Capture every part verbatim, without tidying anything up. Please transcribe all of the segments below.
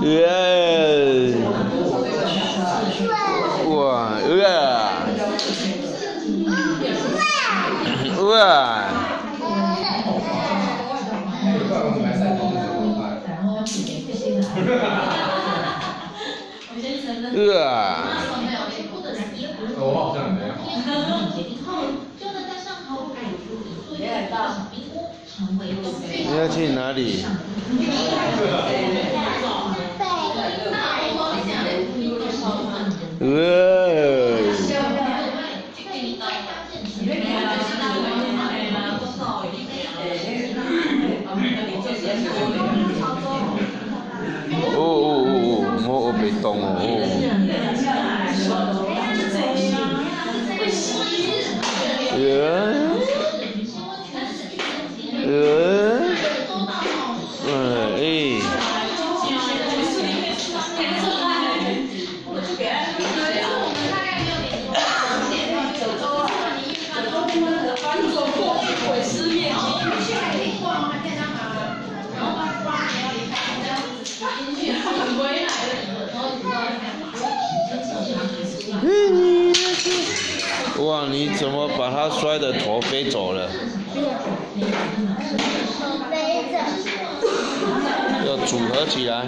耶！哇哇哇！哇！ 我好像没有。 你要去哪里？哦哦哦哦，我我被动哦。呃呃，嗯哎。哇！你怎么把它摔得头飞走了？ 头飞着。 要组合起来。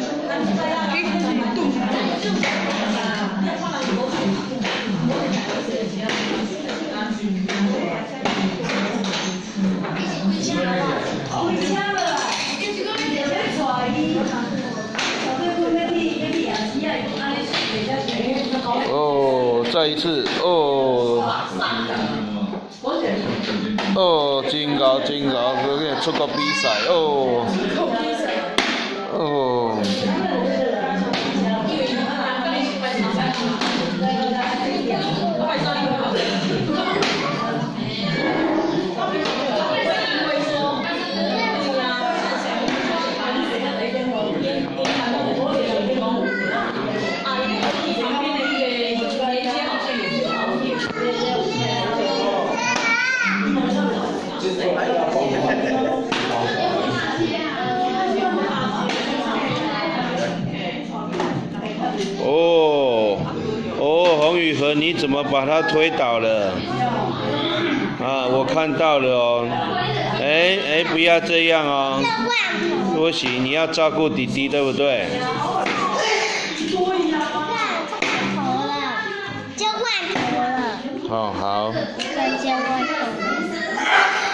哦，再一次哦。哦，真高真高，佢嘅出國比賽哦。哦。哦哦，洪雨禾，你怎么把他推倒了？啊，我看到了哦。哎哎，不要这样哦。不行，你要照顾弟弟，对不对？ 就换头了，就换头了。 哦，好。 再接换头。